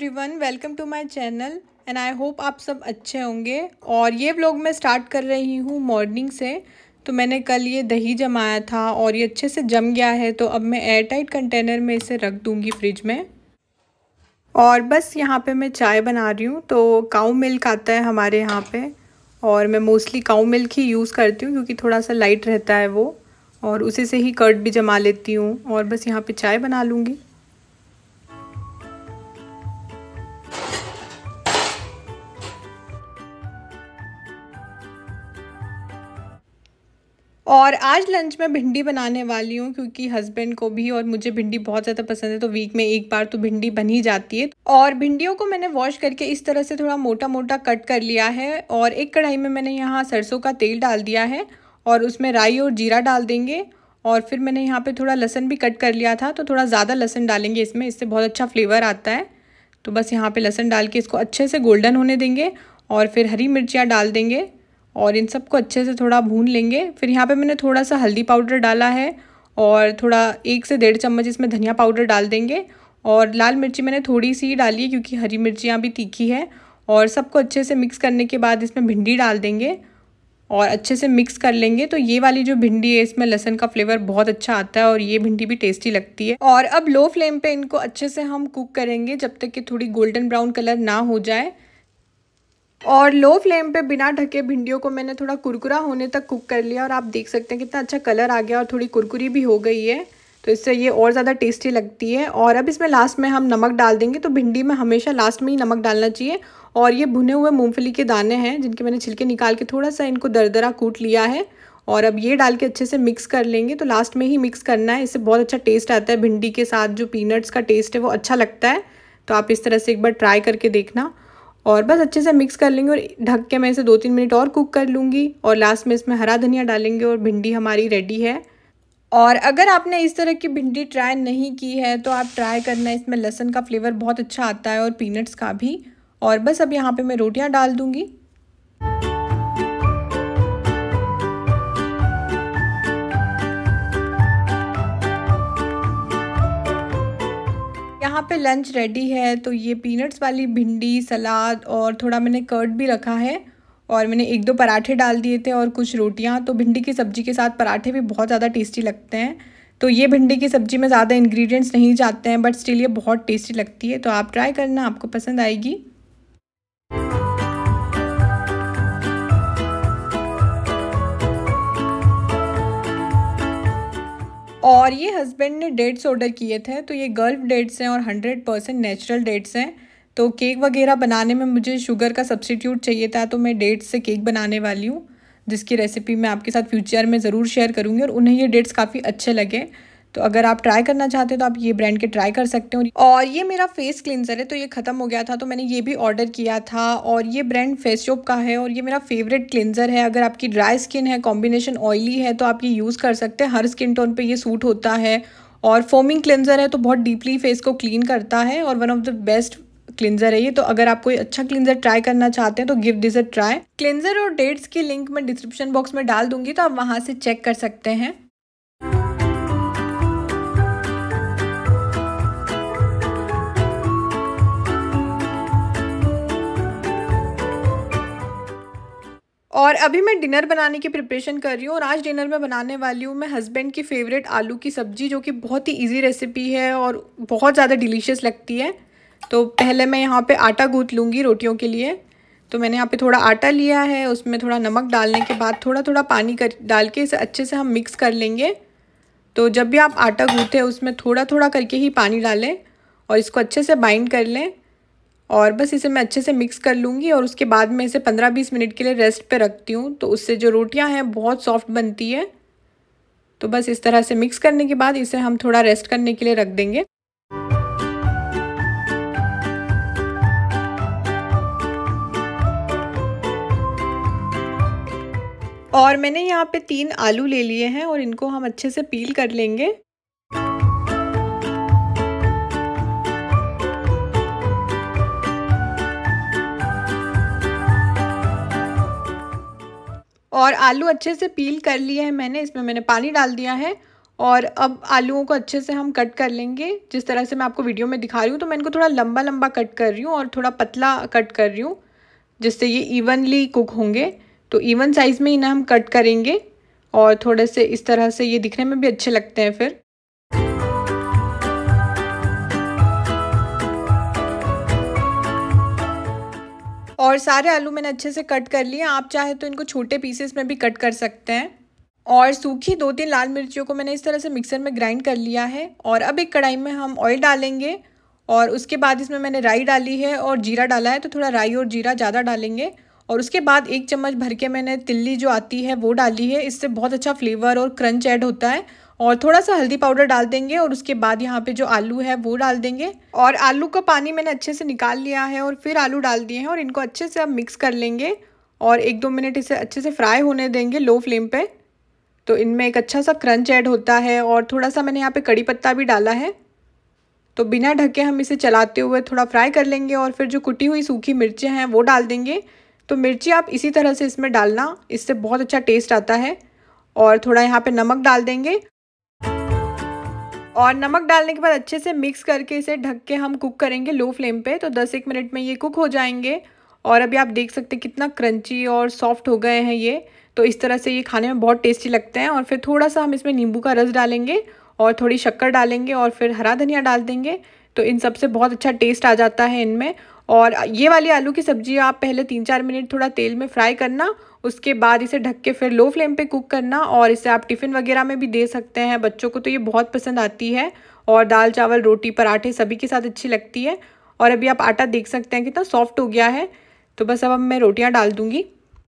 Everyone, welcome to my channel and I hope आप सब अच्छे होंगे। और ये व्लॉग मैं स्टार्ट कर रही हूँ मॉर्निंग से। तो मैंने कल ये दही जमाया था और ये अच्छे से जम गया है, तो अब मैं एयर टाइट कंटेनर में इसे रख दूँगी फ्रिज में। और बस यहाँ पे मैं चाय बना रही हूँ। तो काऊ मिल्क आता है हमारे यहाँ पे और मैं मोस्टली काऊ मिल्क ही यूज़ करती हूँ क्योंकि थोड़ा सा लाइट रहता है वो, और उसी से ही कर्ड भी जमा लेती हूँ। और बस यहाँ पे चाय बना लूँगी। और आज लंच में भिंडी बनाने वाली हूँ क्योंकि हस्बैंड को भी और मुझे भिंडी बहुत ज़्यादा पसंद है, तो वीक में एक बार तो भिंडी बन ही जाती है। और भिंडियों को मैंने वॉश करके इस तरह से थोड़ा मोटा मोटा कट कर लिया है। और एक कढ़ाई में मैंने यहाँ सरसों का तेल डाल दिया है और उसमें राई और जीरा डाल देंगे। और फिर मैंने यहाँ पर थोड़ा लहसुन भी कट कर लिया था, तो थोड़ा ज़्यादा लहसुन डालेंगे इसमें, इससे बहुत अच्छा फ्लेवर आता है। तो बस यहाँ पर लहसुन डाल के इसको अच्छे से गोल्डन होने देंगे और फिर हरी मिर्चियाँ डाल देंगे और इन सबको अच्छे से थोड़ा भून लेंगे। फिर यहाँ पे मैंने थोड़ा सा हल्दी पाउडर डाला है और थोड़ा 1 से 1.5 चम्मच इसमें धनिया पाउडर डाल देंगे। और लाल मिर्ची मैंने थोड़ी सी ही डाली है क्योंकि हरी मिर्चियाँ भी तीखी है। और सबको अच्छे से मिक्स करने के बाद इसमें भिंडी डाल देंगे और अच्छे से मिक्स कर लेंगे। तो ये वाली जो भिंडी है इसमें लहसुन का फ्लेवर बहुत अच्छा आता है और ये भिंडी भी टेस्टी लगती है। और अब लो फ्लेम पे इनको अच्छे से हम कुक करेंगे जब तक कि थोड़ी गोल्डन ब्राउन कलर ना हो जाए। और लो फ्लेम पे बिना ढके भिंडियों को मैंने थोड़ा कुरकुरा होने तक कुक कर लिया और आप देख सकते हैं कितना अच्छा कलर आ गया और थोड़ी कुरकुरी भी हो गई है, तो इससे ये और ज़्यादा टेस्टी लगती है। और अब इसमें लास्ट में हम नमक डाल देंगे। तो भिंडी में हमेशा लास्ट में ही नमक डालना चाहिए। और ये भुने हुए मूँगफली के दाने हैं जिनके मैंने छिलके निकाल के थोड़ा सा इनको दरदरा कूट लिया है और अब ये डाल के अच्छे से मिक्स कर लेंगे। तो लास्ट में ही मिक्स करना है, इससे बहुत अच्छा टेस्ट आता है। भिंडी के साथ जो पीनट्स का टेस्ट है वो अच्छा लगता है। तो आप इस तरह से एक बार ट्राई करके देखना। और बस अच्छे से मिक्स कर लेंगे और ढक के मैं इसे 2-3 मिनट और कुक कर लूँगी। और लास्ट में इसमें हरा धनिया डालेंगे और भिंडी हमारी रेडी है। और अगर आपने इस तरह की भिंडी ट्राई नहीं की है तो आप ट्राई करना, इसमें लहसुन का फ्लेवर बहुत अच्छा आता है और पीनट्स का भी। और बस अब यहाँ पे मैं रोटियाँ डाल दूँगी। यहाँ पे लंच रेडी है। तो ये पीनट्स वाली भिंडी, सलाद और थोड़ा मैंने कर्ड भी रखा है और मैंने 1-2 पराठे डाल दिए थे और कुछ रोटियाँ। तो भिंडी की सब्ज़ी के साथ पराठे भी बहुत ज़्यादा टेस्टी लगते हैं। तो ये भिंडी की सब्ज़ी में ज़्यादा इंग्रेडिएंट्स नहीं जाते हैं बट स्टिल ये बहुत टेस्टी लगती है। तो आप ट्राई करना, आपको पसंद आएगी। और ये हस्बैंड ने डेट्स ऑर्डर किए थे, तो ये गल्फ डेट्स हैं और 100% नेचुरल डेट्स हैं। तो केक वगैरह बनाने में मुझे शुगर का सब्स्टिट्यूट चाहिए था, तो मैं डेट्स से केक बनाने वाली हूँ जिसकी रेसिपी मैं आपके साथ फ्यूचर में ज़रूर शेयर करूँगी। और उन्हें ये डेट्स काफ़ी अच्छे लगे। तो अगर आप ट्राई करना चाहते हो तो आप ये ब्रांड के ट्राई कर सकते हो। और ये मेरा फेस क्लिनजर है, तो ये ख़त्म हो गया था तो मैंने ये भी ऑर्डर किया था। और ये ब्रांड फेस शॉप का है और ये मेरा फेवरेट क्लिनजर है। अगर आपकी ड्राई स्किन है, कॉम्बिनेशन ऑयली है, तो आप ये यूज़ कर सकते हैं। हर स्किन टोन पे ये सूट होता है। और फोमिंग क्लिनजर है तो बहुत डीपली फेस को क्लीन करता है और one of the best cleanser है ये। तो अगर आप कोई अच्छा क्लिनजर ट्राई करना चाहते हैं तो give this a try. Cleanser और डेट्स की लिंक मैं डिस्क्रिप्शन बॉक्स में डाल दूंगी, तो आप वहाँ से चेक कर सकते हैं। और अभी मैं डिनर बनाने की प्रिपरेशन कर रही हूँ और आज डिनर में बनाने वाली हूँ मैं हस्बैंड की फेवरेट आलू की सब्ज़ी, जो कि बहुत ही इजी रेसिपी है और बहुत ज़्यादा डिलीशियस लगती है। तो पहले मैं यहाँ पे आटा गूँथ लूँगी रोटियों के लिए। तो मैंने यहाँ पे थोड़ा आटा लिया है, उसमें थोड़ा नमक डालने के बाद थोड़ा थोड़ा पानी डाल के इसे अच्छे से हम मिक्स कर लेंगे। तो जब भी आप आटा गूँथें उसमें थोड़ा थोड़ा करके ही पानी डालें और इसको अच्छे से बाइंड कर लें। और बस इसे मैं अच्छे से मिक्स कर लूँगी और उसके बाद मैं इसे 15-20 मिनट के लिए रेस्ट पे रखती हूँ। तो उससे जो रोटियाँ हैं बहुत सॉफ्ट बनती है। तो बस इस तरह से मिक्स करने के बाद इसे हम थोड़ा रेस्ट करने के लिए रख देंगे। और मैंने यहाँ पे 3 आलू ले लिए हैं और इनको हम अच्छे से पील कर लेंगे। और आलू अच्छे से पील कर लिए हैं मैंने, इसमें मैंने पानी डाल दिया है और अब आलूओं को अच्छे से हम कट कर लेंगे, जिस तरह से मैं आपको वीडियो में दिखा रही हूँ। तो मैं इनको थोड़ा लंबा लंबा कट कर रही हूँ और थोड़ा पतला कट कर रही हूँ, जिससे ये इवनली कुक होंगे। तो इवन साइज़ में इन्हें हम कट करेंगे और थोड़े से इस तरह से ये दिखने में भी अच्छे लगते हैं फिर। और सारे आलू मैंने अच्छे से कट कर लिए। आप चाहे तो इनको छोटे पीसेस में भी कट कर सकते हैं। और सूखी 2-3 लाल मिर्चियों को मैंने इस तरह से मिक्सर में ग्राइंड कर लिया है। और अब एक कढ़ाई में हम ऑयल डालेंगे और उसके बाद इसमें मैंने राई डाली है और जीरा डाला है, तो थोड़ा राई और जीरा ज़्यादा डालेंगे। और उसके बाद 1 चम्मच भर के मैंने तिल्ली जो आती है वो डाली है, इससे बहुत अच्छा फ्लेवर और क्रंच ऐड होता है। और थोड़ा सा हल्दी पाउडर डाल देंगे और उसके बाद यहाँ पे जो आलू है वो डाल देंगे। और आलू का पानी मैंने अच्छे से निकाल लिया है और फिर आलू डाल दिए हैं और इनको अच्छे से अब मिक्स कर लेंगे और 1-2 मिनट इसे अच्छे से फ्राई होने देंगे लो फ्लेम पे। तो इनमें एक अच्छा सा क्रंच ऐड होता है। और थोड़ा सा मैंने यहाँ पे कड़ी पत्ता भी डाला है। तो बिना ढके हम इसे चलाते हुए थोड़ा फ्राई कर लेंगे और फिर जो कुटी हुई सूखी मिर्चें हैं वो डाल देंगे। तो मिर्ची आप इसी तरह से इसमें डालना, इससे बहुत अच्छा टेस्ट आता है। और थोड़ा यहाँ पे नमक डाल देंगे और नमक डालने के बाद अच्छे से मिक्स करके इसे ढक के हम कुक करेंगे लो फ्लेम पे। तो 10-1 मिनट में ये कुक हो जाएंगे। और अभी आप देख सकते हैं कितना क्रंची और सॉफ्ट हो गए हैं ये। तो इस तरह से ये खाने में बहुत टेस्टी लगते हैं। और फिर थोड़ा सा हम इसमें नींबू का रस डालेंगे और थोड़ी शक्कर डालेंगे और फिर हरा धनिया डाल देंगे। तो इन सब से बहुत अच्छा टेस्ट आ जाता है इनमें। और ये वाली आलू की सब्ज़ी आप पहले 3-4 मिनट थोड़ा तेल में फ्राई करना, उसके बाद इसे ढक के फिर लो फ्लेम पे कुक करना। और इसे आप टिफ़िन वगैरह में भी दे सकते हैं, बच्चों को तो ये बहुत पसंद आती है। और दाल चावल रोटी पराठे सभी के साथ अच्छी लगती है। और अभी आप आटा देख सकते हैं कितना सॉफ्ट हो गया है। तो बस अब मैं रोटियां डाल दूंगी।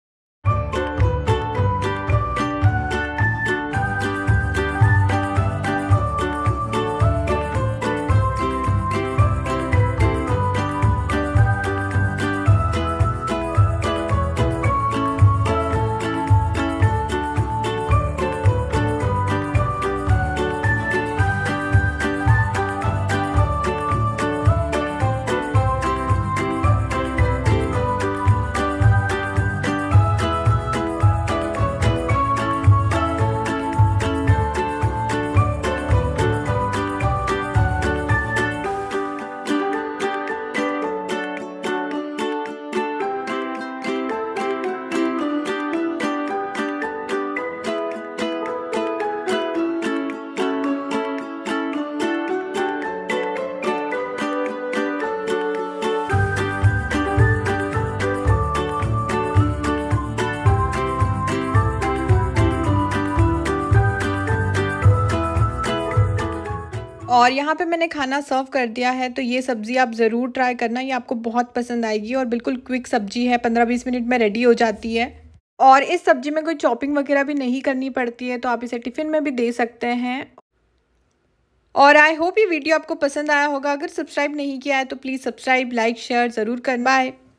और यहाँ पे मैंने खाना सर्व कर दिया है। तो ये सब्ज़ी आप ज़रूर ट्राई करना, ये आपको बहुत पसंद आएगी। और बिल्कुल क्विक सब्ज़ी है, 15-20 मिनट में रेडी हो जाती है। और इस सब्ज़ी में कोई चॉपिंग वगैरह भी नहीं करनी पड़ती है, तो आप इसे टिफ़िन में भी दे सकते हैं। और आई होप ये वीडियो आपको पसंद आया होगा। अगर सब्सक्राइब नहीं किया है तो प्लीज़ सब्सक्राइब, लाइक, शेयर ज़रूर करना। बाय।